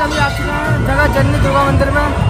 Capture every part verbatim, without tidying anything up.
अभी आ चुके हैं जगह जननी दुर्गा मंदिर में।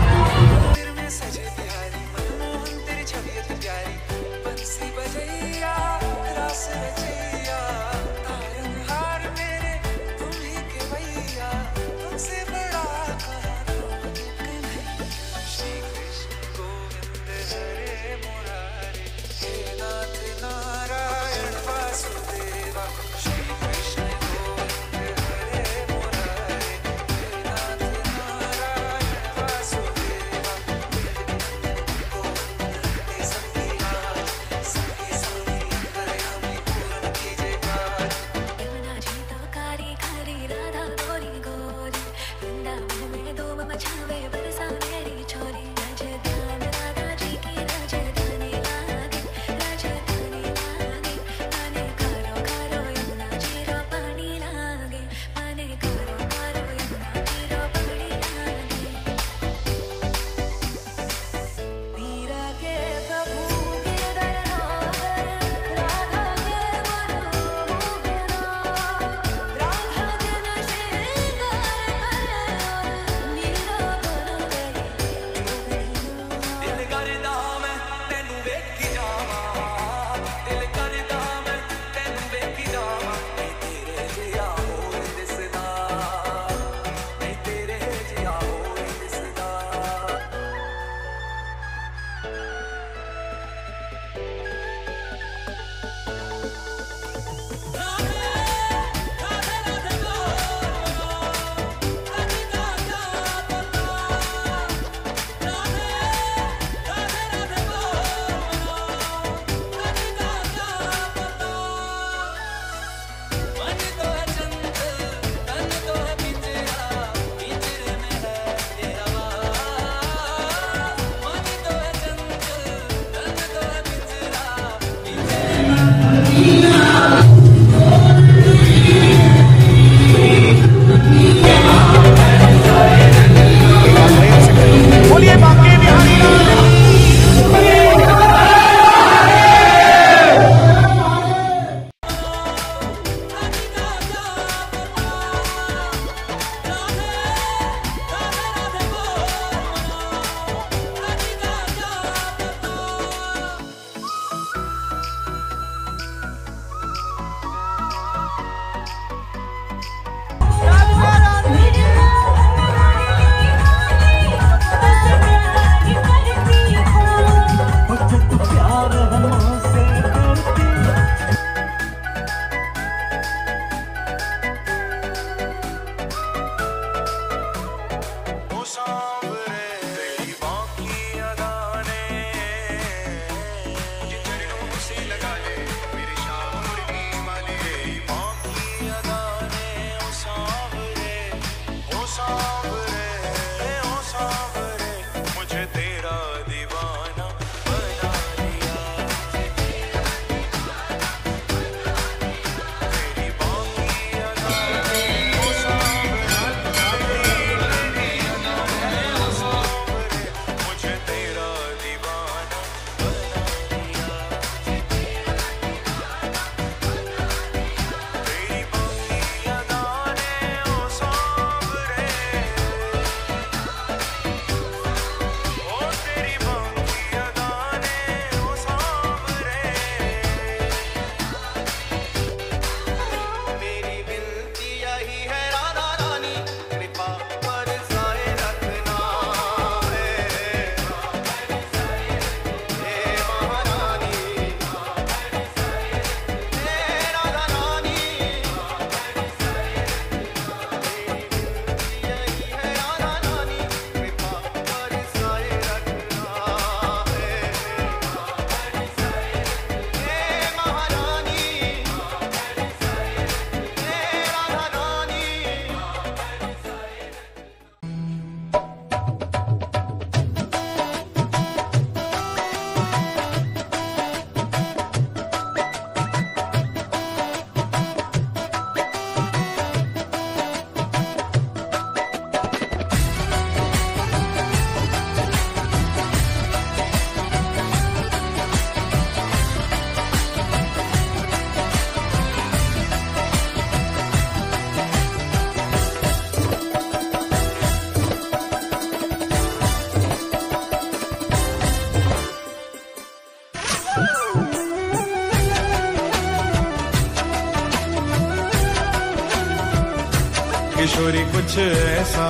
किशोरी कुछ ऐसा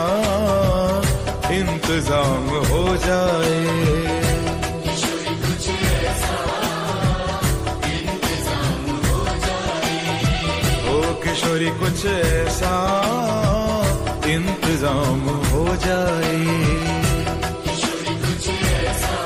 इंतजाम हो जाए, किशोरी कुछ ऐसा इंतजाम हो जाए, ओ किशोरी कुछ ऐसा इंतजाम हो जाए, किशोरी कुछ ऐसा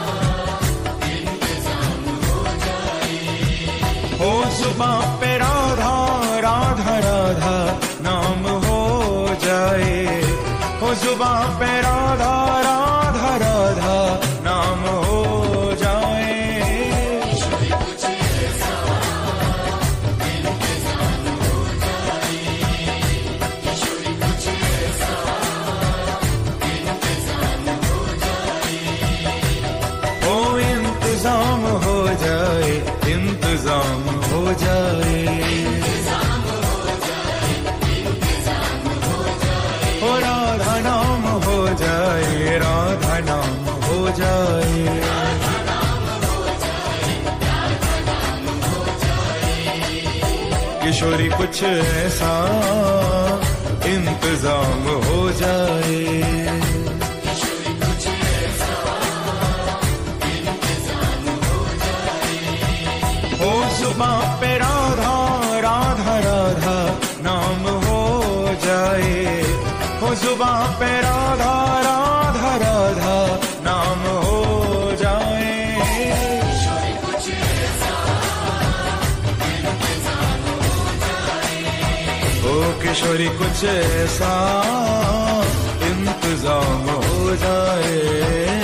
इंतजाम हो जाए, हो जुबां पे राधा राधा राधा नाम हो जाए, हो जुबां पे राधा राधा राधा नाम हो जाए, किशोरी कुछ ऐसा इंतजाम हो जाए, किशोरी कुछ ऐसा इंतजाम हो जाए, ओ इंतजाम हो जाए, इंतजाम हो जाए, इंतजाम हो जाए, इंतजाम हो जाए, ओ राधा नाम हो जाए, राधा नाम हो जाए, राधा नाम हो जाए, राधा नाम हो जाए, किशोरी कुछ ऐसा इंतजाम हो जाए, किशोरी कुछ ऐसा इंतजाम हो जाए, हो जुबां पे राधा राधा राधा नाम हो जाए, हो जुबां पे राधा राधा राधा नाम हो जाए, किशोरी कुछ ऐसा इंतजाम हो जाए, ओ किशोरी कुछ ऐसा इंतजाम हो जाए।